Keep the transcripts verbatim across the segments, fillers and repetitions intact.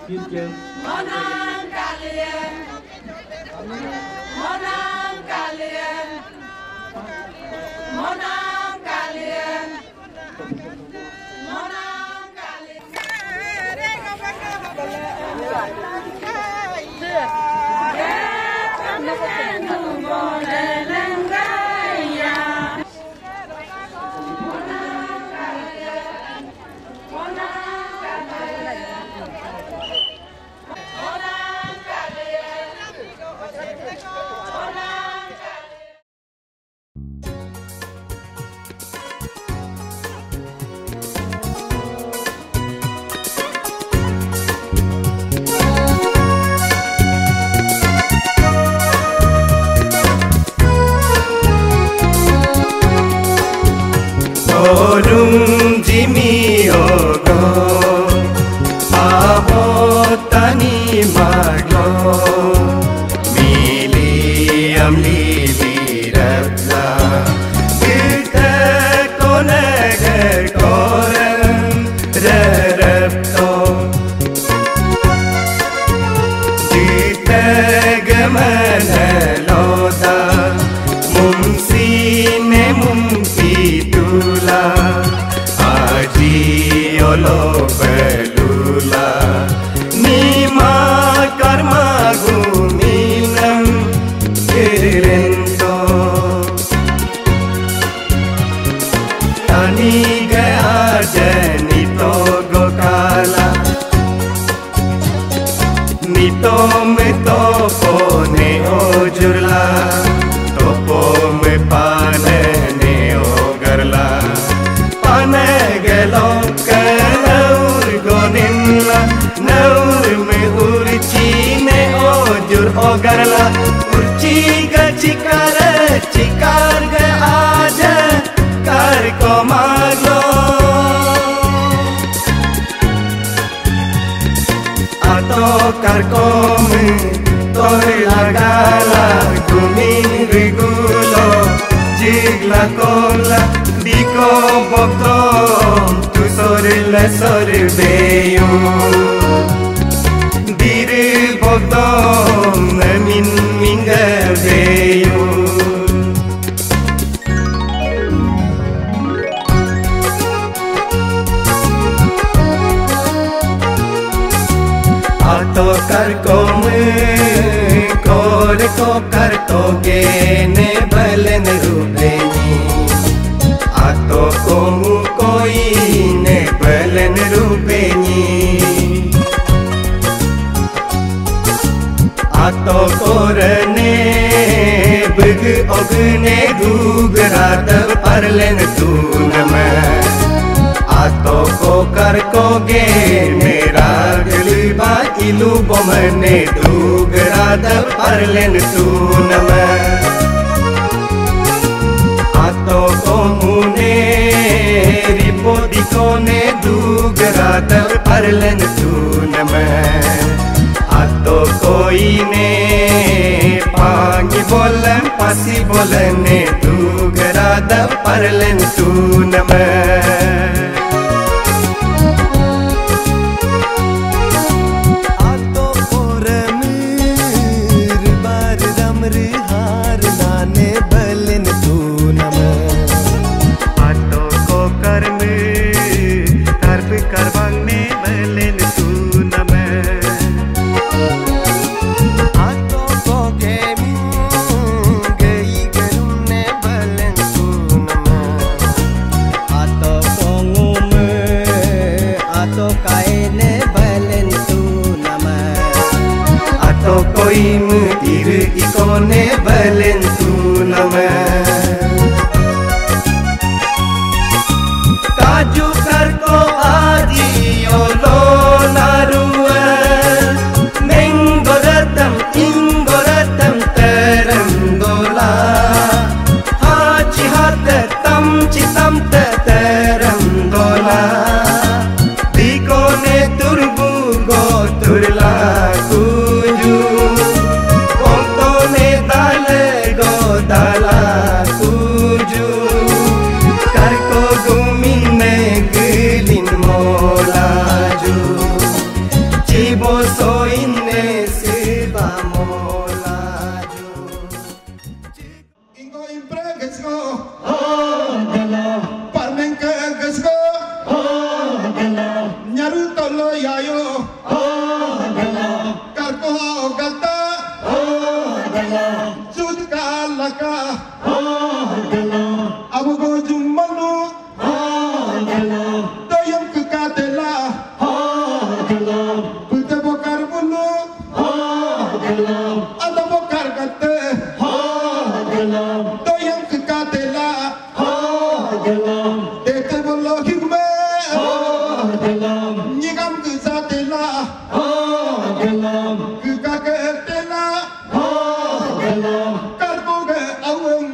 Monang kalian, monang kalian, monang kalian, monang Orung jimi ogo abotani maglo mili amli rabla kita konagar koran rarabto kita gamana loda mumsine mumpitula aji olo belula nima karma guminam kirento tani gaya jani to gokala nito me to pone ojurla topo me pane ne ogarla pane gelo kanaur goninla naur me urchi ne ojur ogarla urchi ga chikar chikar ga aja kar ko maglo ato kar ko me toy lagala gumin rigulo jigla kola diko boktom tu sorila sorbeyo diri boktom min mingaveyo ato kar ko me kor ko kar to ge ne balen rubeni ato komu koi ne balen rubeni ato korne big ogne dugrat parlen tunama ato ko kar ko ge mera gilba ilu bomane dugrat parlen tunama ato komune ripodi kone dugrat parlen tunama ato koine pangi bolan pasi bolane dugrat parlen tunama koim tir ikone balen tunama kaju kar ko aji lo yayo karko gata sudka laka abu go jummanu doyam kukatela buta bokar bulu ada bokar gata doyam kukatela dete bolo hikme nyigam kusatela kukaketela karboge aweng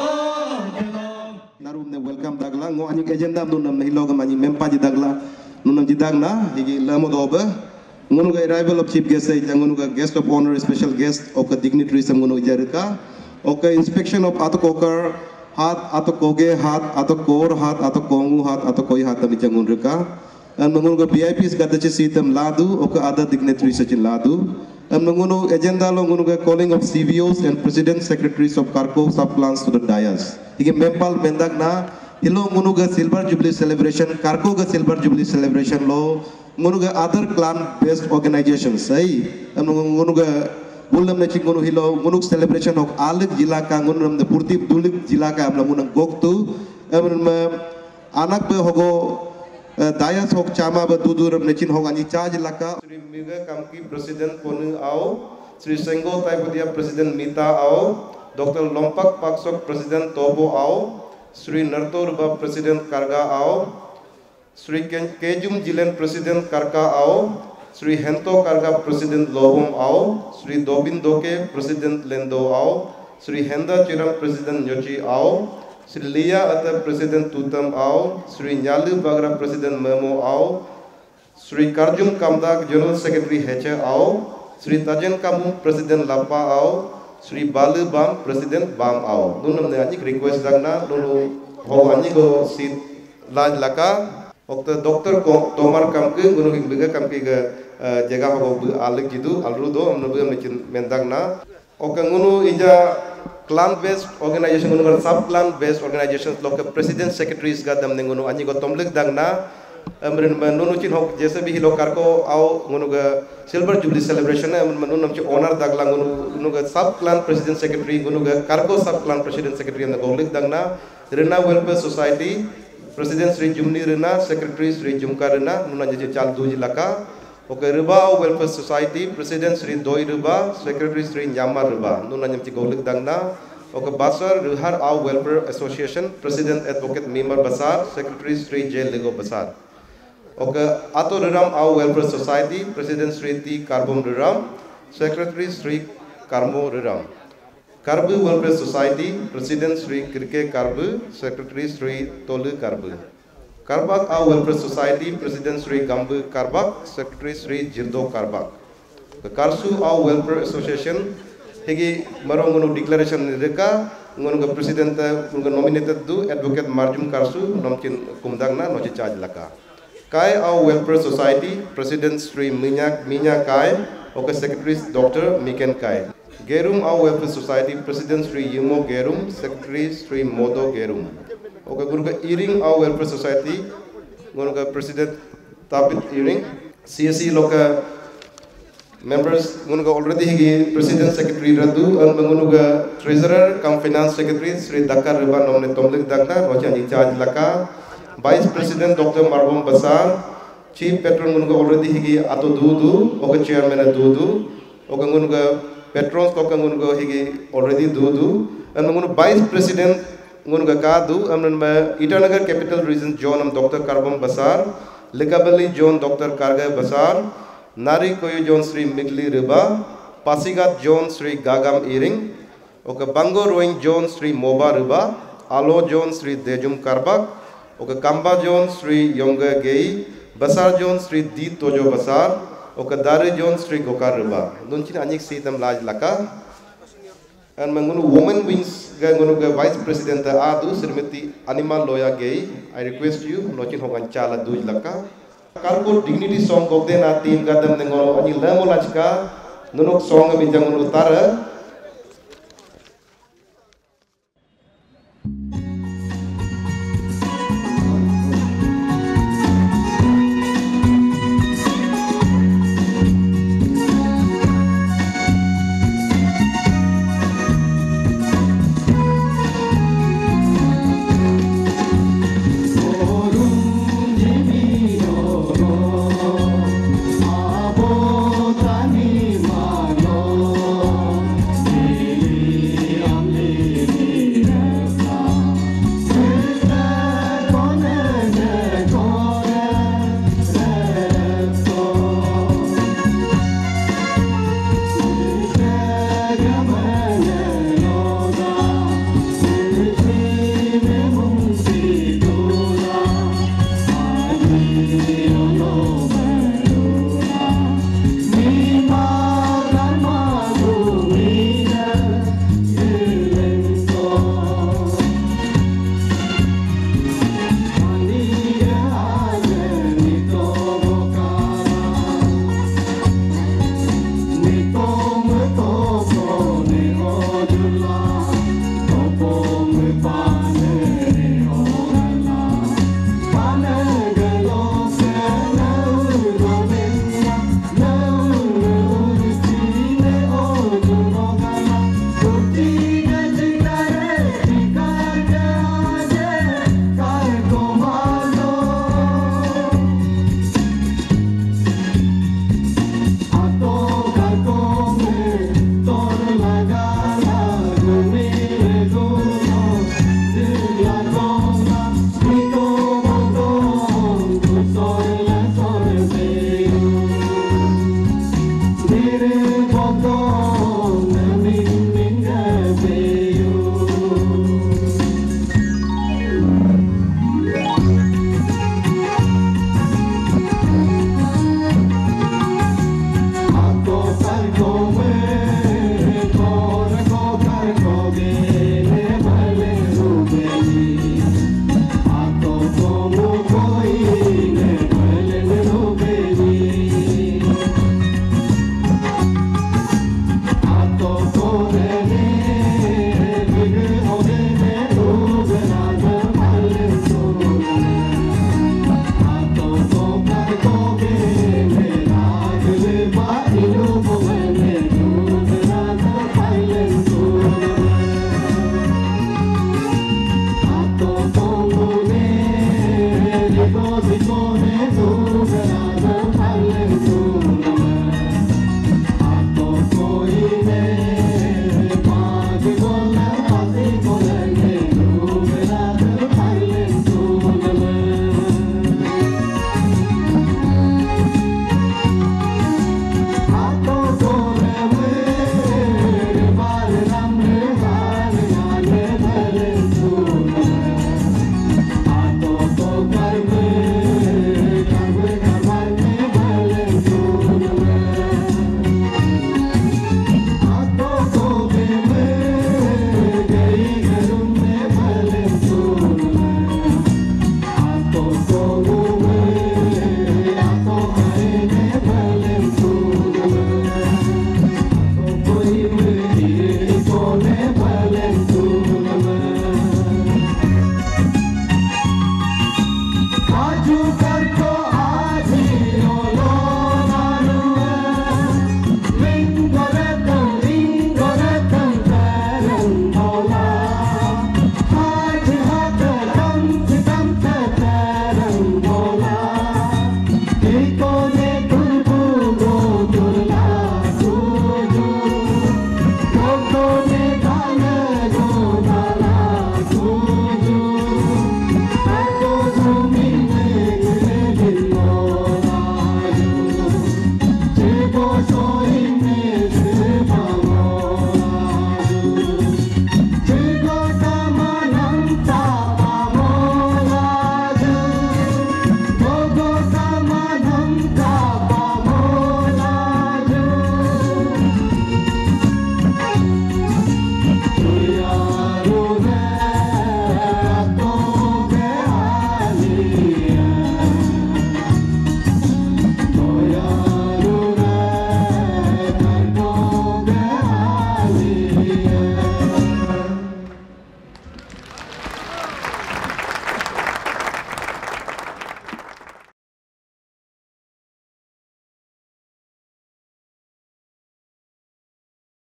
narum ne welcome dagla ngo ani agenda dun nam nahi logam ani mempa ji dagla nunam ji dagna higi lamo doba ngunu ga arrival of chief guest ay ngunu ga guest of honor special guest of the dignitaries ngunu jarka okay inspection of atokokar hat atokoge hat atokor hat atokongu hat atokoi hat tam jangun reka and ngunu ga V I Ps gata chi sitam ladu okay other dignitaries chin ladu and ngunu agenda lo ngunu ga calling of C V Os and president secretaries of Karko sub clans to the dais higi mempal mendak na hilo ngunu ga silver jubilee celebration Karko ga silver jubilee celebration lo ngunu ga other clan based organizations sai and ngunu ga bulam na chingunu hilo ngunu celebration of alig jila ka ngunu nam de purti dulik jila ka amla ngunu goktu amna anak be hogo dayas hok chama ba duduram nechin hok ani charge laka Sri Miga Kamki president ponu au Sri Sengo Taipudia president Mita au Doctor Lompak Paksok president Tobo au Sri Nartorba president Karga au Sri Kejum Jilen president Karka au Sri Hento Karga president Lohum au Sri Dobin Doke president Lendo au Sri Henda Chiram president Nyochi au Sri Lia Ata president Tutam au Sri Nyalu Bagra president Memo au Sri Karjum Kamdak general secretary Heche au Sri Tajen Kamu president Lapa au Sri Balu Bam president Bam au nunam ne ani request dagna nunu ho ani go sit laj laka okta doctor Tomar Kamke gunu biga kamke ga jaga ho alig jidu alru do amnu be mechin mendagna oka ngunu ija clan based organization ngunu sub clan based organizations loka president secretaries ga dam ngunu ani go tomlik dagna amrin nunu chin hok jese bi hilo Karko au ngunu ga silver jubilee celebration amrin nunu chi honor dagla ngunu ngunu ga sub clan president secretary ngunu ga Karko sub clan president secretary am golik dagna Rena welfare society president Sri Jumni Rena secretary Sri Jumka Rena nuna je chal duji laka okay Riba welfare society president Sri Doi Riba secretary Sri Nyama Riba nuna nyam chi golik dagna okay Basar Rihar au welfare association president advocate Mimar Basar secretary Sri J Lego Basar okay Ato Riram au welfare society president Sri T Karbum Riram secretary Sri Karmo Riram Karbu welfare society president Sri Kirke Karbu secretary Sri Tolu Karbu Karbak au welfare society president Sri Gambu Karbak secretary Sri Jirdo Karbak Karsu au welfare association higi marongunu declaration reka ngunu president ngunu nominated du advocate Marjum Karsu nomchin kumdangna nochi charge laka Kai au welfare society president Sri Minyak Minya Kai okay secretary Doctor Miken Kai Gerum au welfare society president Sri Yumo Gerum secretary Sri Modo Gerum okay gunu Iring au welfare society gunu president Tabit Iring C S C loka members gunu already higi president secretary radu and gunu treasurer cum finance secretary Sri Dakar Riba nomne tomlik dagna nocha ni charge laka vice president Doctor Marbom Basar chief patron gunu already higi ato dudu okay chairman dudu okay gunu patrons ko ngunu higi already dudu and ngunu vice president ngunu ka du amnan ma Itanagar capital region zone am Doctor Karbam Basar Likabali zone Doctor Karga Basar Nari Koyu zone Sri Migli Riba Pasigat zone Sri Gagam Iring okay Bango Rowing zone Sri Moba Riba Alo zone Sri Dejum Karbak okay Kamba zone Sri Yonga Gei Basar zone Sri Di Tojo Basar okay Dari zone Sri Gokar Riba dunchin anyik sitam laj laka and mangunu women wings ga ngunu ga vice president adu Srimati Anima Loya Gei I request you nochin hogan chala duj laka Karko dignity song gokde na team ga dam ngolo ani lamo lachka nunuk song mi jangunu tara